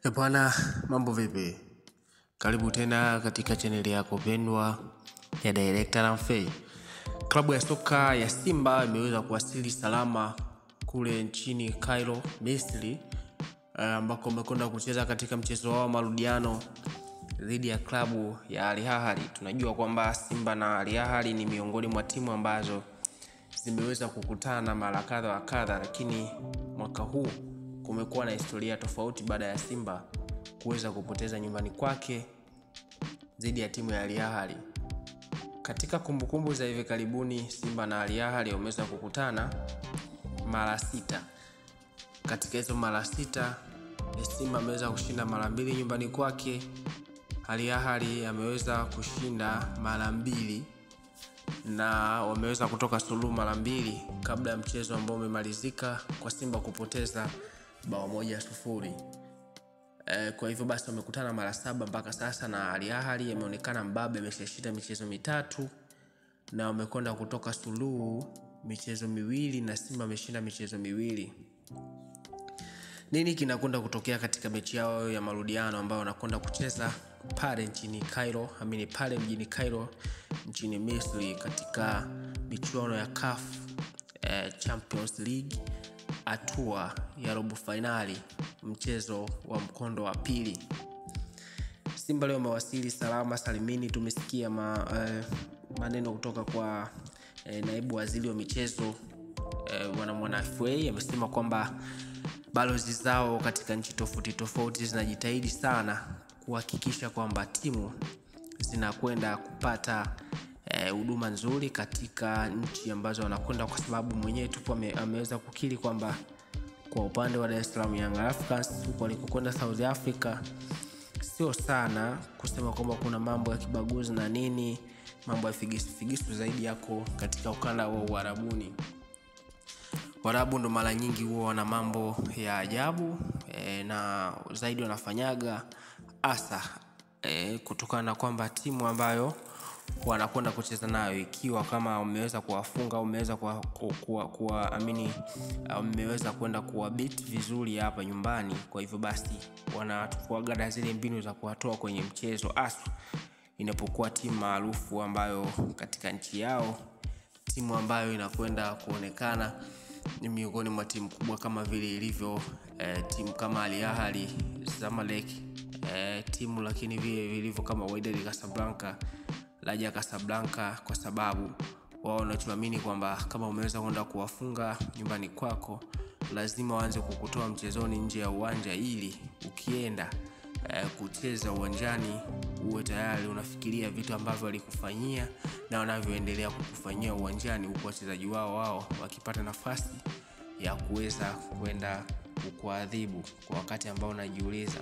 Bwana, mambo vipi? Karibu tena katika channel yako pendwa ya Director Unafia. Klabu ya soka ya Simba imeweza kuwasili salama kule nchini Cairo, Misri, ambako wamekwenda kucheza katika mchezo wao marudiano dhidi ya klabu ya ALAHLY. Tunajua kwamba Simba na ALAHLY ni miongoni mwa timu ambazo zimeweza kukutana mara kadha wa kadha, lakini mwaka huu kumekuwa na historia tofauti baada ya Simba kuweza kupoteza nyumbani kwake dhidi ya timu ya ALAHLY. Katika kumbukumbu za hivi karibuni, Simba na ALAHLY wameweza kukutana mara 6. Katika hizo mara 6, Simba ameweza kushinda mara 2 nyumbani kwake, ALAHLY ameweza kushinda mara 2 na wameweza kutoka suluhu mara 2 kabla ya mchezo ambao umemalizika kwa Simba kupoteza bao 1-0. Kwa hivyo basi wamekutana mara 7 mpaka sasa, na ALAHLY ameonekana mbabe, ameshashinda michezo 3 na wamekwenda kutoka suluhu michezo 2 na Simba ameshinda michezo 2. Nini kinakwenda kutokea katika mechi yao ya marudiano ambayo wanakwenda kucheza pale nchini Cairo, pale mjini Cairo nchini Misri, katika michuano ya Champions League hatua ya robo finali, mchezo wa mkondo wa pili. Simba leo wamewasili salama salimini. Tumesikia maneno kutoka kwa naibu waziri wa michezo Unafia. Amesema kwamba balozi zao katika nchi tofauti zinajitahidi sana kuhakikisha kwamba timu zinakwenda kupata huduma nzuri katika nchi ambazo wanakwenda, kwa sababu mwenyewe tupo ameweza kukiri kwamba kwa upande wa Dar es Salaam Young Africans huko walikokwenda South Africa sio sana kusema kwamba kuna mambo ya kibaguzi na nini, mambo ya figisu zaidi yako katika ukanda wa Warabuni. Warabu ndo mara nyingi huwa wana mambo ya ajabu na zaidi wanafanyaga asa kutokana na kwamba timu ambayo wanakwenda kucheza nayo, ikiwa kama wameweza kuwafunga au wameweza kwenda kuwabit vizuri hapa nyumbani, kwa hivyo basi wanafuaga zile mbinu za kuwatoa kwenye mchezo asu inapokuwa timu maarufu ambayo katika nchi yao, timu ambayo inakwenda kuonekana ni miongoni mwa timu kubwa kama vile ilivyo timu kama ALAHLY, Zamalek, timu lakini vile vilivyo kama Wydad Casablanca, Raja Casablanca, kwa sababu wao wanachoamini kwamba kama umeweza kwenda kuwafunga nyumbani kwako, lazima waanze kukutoa mchezoni nje ya uwanja, ili ukienda kucheza uwanjani uwe tayari unafikiria vitu ambavyo walikufanyia na wanavyoendelea kukufanyia uwanjani, huko wachezaji wao wakipata nafasi ya kuweza kwenda kukuadhibu kwa wakati ambao unajiuliza.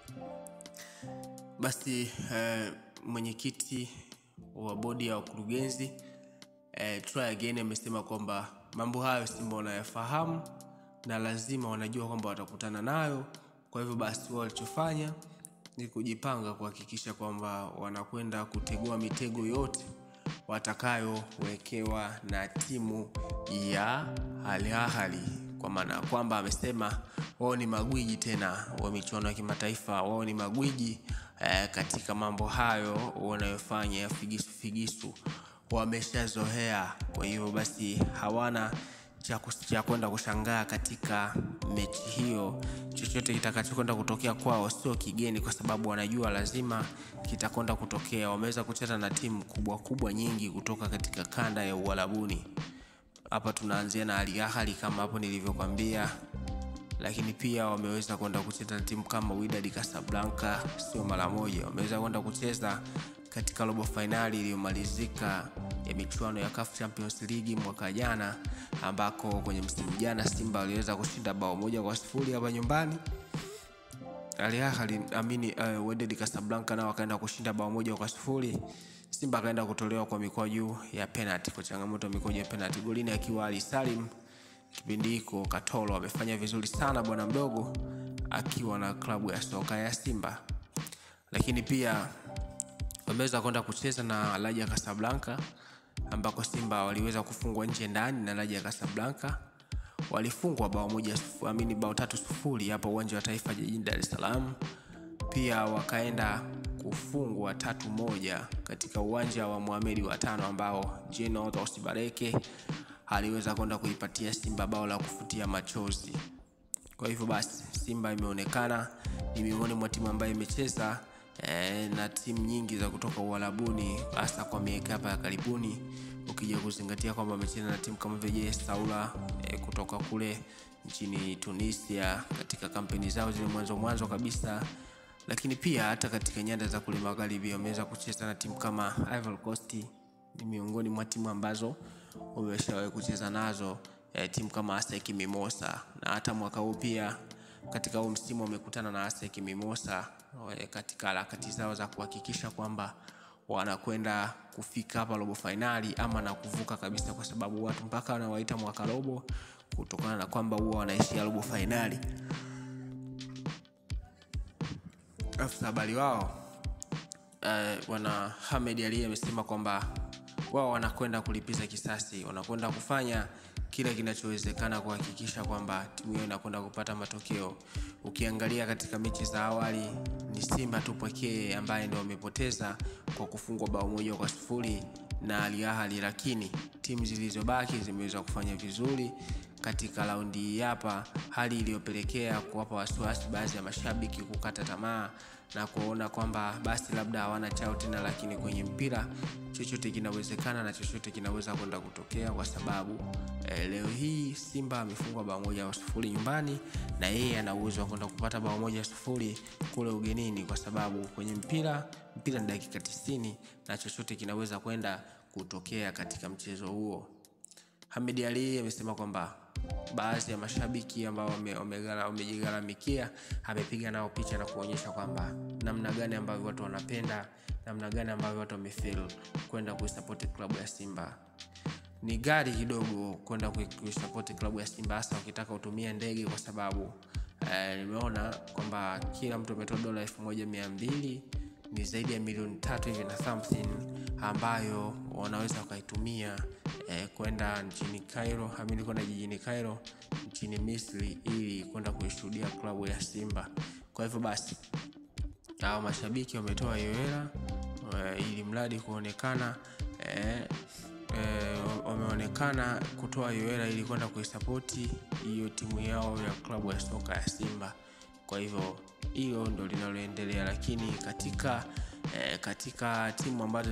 Basi mwenyekiti wa bodi ya wakurugenzi Try Again amesema kwamba mambo hayo Simba wanayafahamu na lazima wanajua kwamba watakutana nayo. Kwa hivyo basi wao walichofanya ni kujipanga kuhakikisha kwamba wanakwenda kutegua mitego yote watakayowekewa na timu ya ALAHLY, kwa maana kwamba amesema wao ni magwiji tena wa michuano ya kimataifa, wao ni magwiji katika mambo hayo wanayofanya ya figisu wameshazoea. Kwa hiyo basi hawana cha kwenda kushangaa katika mechi hiyo. Chochote kitakachokwenda kutokea kwao sio kigeni, kwa sababu wanajua lazima kitakwenda kutokea. Wameweza kucheza na timu kubwa nyingi kutoka katika kanda ya Uarabuni. Hapa tunaanzia na ALAHLY kama hapo nilivyokuambia, lakini pia wameweza kwenda kucheza na timu kama Wydad Casablanca sio mara moja. Wameweza kwenda kucheza katika robo finali iliyomalizika ya michuano ya CAF Champions League mwaka jana, ambako kwenye msimu jana Simba waliweza kushinda bao 1-0 hapa nyumbani. ALAHLY Wydad Casablanca nao wakaenda kushinda bao 1-0. Simba kaenda kutolewa kwa mikwaju ya penalty, kwa changamoto ya mikwaju ya penalty, golini akiwa Ali Salim. Kipindi hiko Katolo amefanya vizuri sana bwana mdogo akiwa na klabu ya soka ya Simba. Lakini pia wameweza kwenda kucheza na Raja Casablanca, ambako Simba waliweza kufungwa nje ndani na Raja Casablanca. walifungwa bao 3-0 hapa uwanja wa Taifa jijini Dar es Salaam. Pia wakaenda kufungwa 3-1 katika uwanja wa Ahmedy wa 5 ambao General Osibareke aliweza kwenda kuipatia Simba bao la kufutia machozi. Kwa hivyo basi Simba imeonekana ni miongoni mwa timu ambayo imecheza na timu nyingi za kutoka Warabuni hasa kwa miaka hapa ya karibuni, ukija kuzingatia kwamba amecheza na timu kama vile Saula kutoka kule nchini Tunisia katika kampeni zao zile mwanzo kabisa, lakini pia hata katika nyanda za kule magharibi wameweza kucheza na timu kama Ivory Coast. Ni miongoni mwa timu ambazo wameshawahi kucheza nazo timu kama ASEC Mimosa, na hata mwaka huu pia katika huu msimu wamekutana na ASEC Mimosa katika harakati zao za kuhakikisha kwamba wanakwenda kufika hapa robo finali ama na kuvuka kabisa, kwa sababu watu mpaka wanawaita mwaka robo kutokana na kwamba huwa wanaishia robo finali. Afisa habari wao wana Ahmedy amesema kwamba wao wanakwenda kulipiza kisasi, wanakwenda kufanya kila kinachowezekana kuhakikisha kwamba timu yao inakwenda kupata matokeo. Ukiangalia katika mechi za awali ni Simba tu pekee ambaye ndio wamepoteza kwa kufungwa bao 1-0 na ALAHLY, lakini timu zilizobaki zimeweza kufanya vizuri katika raundi hapa, hali iliyopelekea kuwapa wasiwasi baadhi ya mashabiki kukata tamaa na kuona kwamba basi labda hawana chao tena, lakini kwenye mpira chochote kinawezekana na chochote kinaweza kwenda kutokea, kwa sababu leo hii Simba amefungwa bao 1-0 nyumbani na yeye ana uwezo wa kwenda kupata bao 1-0 kule ugenini, kwa sababu kwenye mpira ni dakika 90 na chochote kinaweza kwenda kutokea katika mchezo huo. Ahmedy amesema kwamba baadhi ya mashabiki ambao wamejigaramikia amepiga nao picha na kuonyesha kwamba namna gani ambavyo watu wanapenda, namna gani ambavyo watu wamefeel kwenda kuisupport klabu ya Simba. Ni gari kidogo kwenda kuisupport klabu ya Simba hasa ukitaka utumie ndege, kwa sababu nimeona kwamba kila mtu ametoa dola 1200, ni zaidi ya milioni 3 hivi na something ambayo wanaweza wakaitumia kwenda nchini Cairo, kwenda jijini Cairo nchini Misri ili kwenda kuishuhudia klabu ya Simba. Kwa hivyo basi hao mashabiki wametoa hiyo hela ili mradi kuonekana wameonekana kutoa hiyo hela ili kwenda kuisupport hiyo timu yao ya klabu ya soka ya Simba. Kwa hivyo hiyo ndio linaloendelea, lakini katika timu ambazo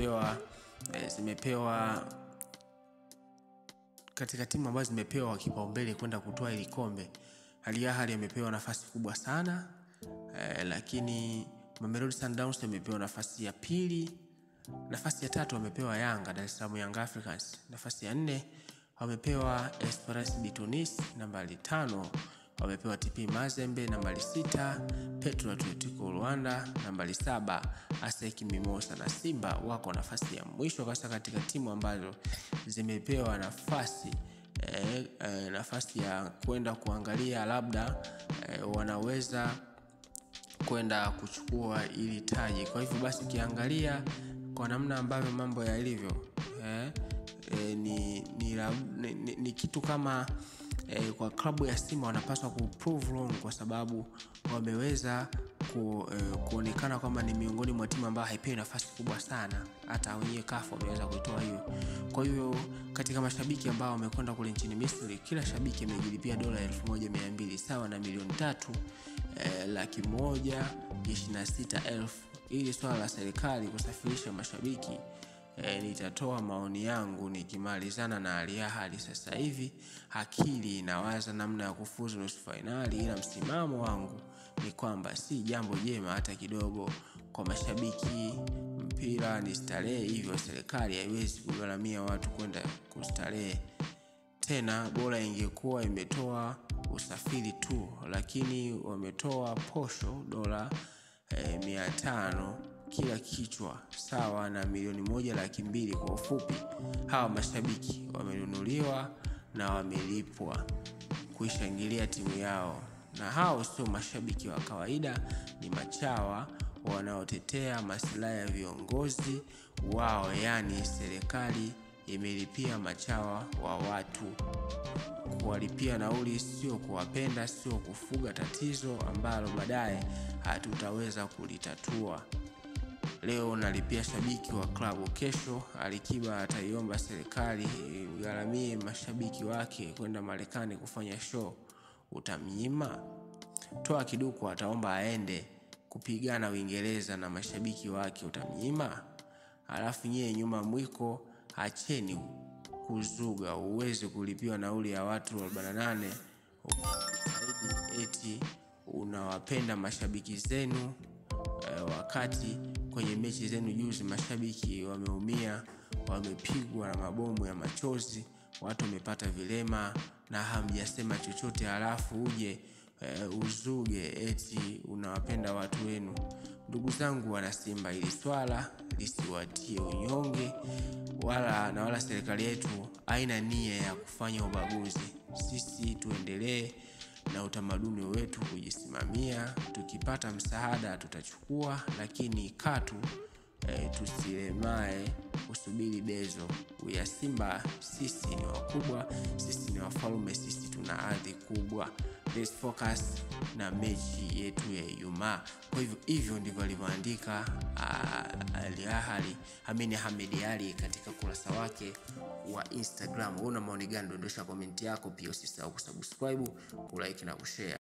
zimepewa kipaumbele kwenda kutoa ile kombe, ALAHLY amepewa nafasi kubwa sana, lakini Mamelodi Sundowns amepewa nafasi ya pili, nafasi ya 3 amepewa Yanga Dar es Salaam Young Africans, nafasi ya 4 wamepewa Esperance de Tunis, nambari 5 wamepewa TP Mazembe, nambari 6 Petro Atletico Rwanda, nambari 7 ASEC Mimosa, na Simba wako nafasi ya mwisho katika timu ambazo zimepewa nafasi ya kwenda kuangalia labda wanaweza kwenda kuchukua ili taji. Kwa hivyo basi ukiangalia kwa namna ambavyo mambo yalivyo ni kitu kama kwa klabu ya Simba wanapaswa kuprove wrong, kwa sababu wameweza kuonekana kwamba ni miongoni mwa timu ambayo haipewi nafasi kubwa sana, hata wenyewe CAF wameweza kuitoa hiyo. Kwa hiyo katika mashabiki ambao wamekwenda kule nchini Misri, kila shabiki amejilipia dola 1200 sawa na milioni 3,126,000. Ili swala la serikali kusafirisha mashabiki, nitatoa maoni yangu nikimalizana na ALAHLY. Sasa hivi akili inawaza namna ya kufuzu nusu finali, ila msimamo wangu ni kwamba si jambo jema hata kidogo kwa mashabiki. Mpira ni starehe, hivyo serikali haiwezi kugharamia watu kwenda kustarehe. Tena bora ingekuwa imetoa usafiri tu, lakini wametoa posho dola 500 kila kichwa sawa na milioni 1.2. Kwa ufupi, hawa mashabiki wamenunuliwa na wamelipwa kuishangilia timu yao, na hao sio mashabiki wa kawaida, ni machawa wanaotetea maslahi ya viongozi wao, yani serikali imelipia machawa wa watu. Kuwalipia nauli sio kuwapenda, sio kufuga tatizo ambalo baadaye hatutaweza kulitatua. Leo nalipia shabiki wa klabu, kesho Alikiba ataiomba serikali igharamie mashabiki wake kwenda Marekani kufanya show. Utamnyima? Toa kiduku ataomba aende kupigana Uingereza na mashabiki wake. Utamnyima? Alafu nyie nyuma mwiko, acheni kuzuga. Uweze kulipiwa nauli ya watu 48 eti unawapenda mashabiki zenu, wakati kwenye mechi zenu juzi mashabiki wameumia, wamepigwa na mabomu ya machozi, watu wamepata vilema na hamjasema chochote. Halafu uje uzuge eti unawapenda watu wenu. Ndugu zangu wana Simba, ili swala lisiwatie unyonge, wala serikali yetu haina nia ya kufanya ubaguzi. Sisi tuendelee na utamaduni wetu kujisimamia. Tukipata msaada tutachukua, lakini katu tusilemae kusubiri bezo. Ya Simba, sisi ni wakubwa, sisi ni wafalme, sisi tuna ardhi kubwa. Let's focus na mechi yetu ya Ijumaa. Kwa hivyo ndivyo alivyoandika ALAHLY Ahmedy Ali katika kurasa wake wa Instagram. Una maoni gani? Dondosha comment yako, pia usisahau kusubscribe, kulike na kushare.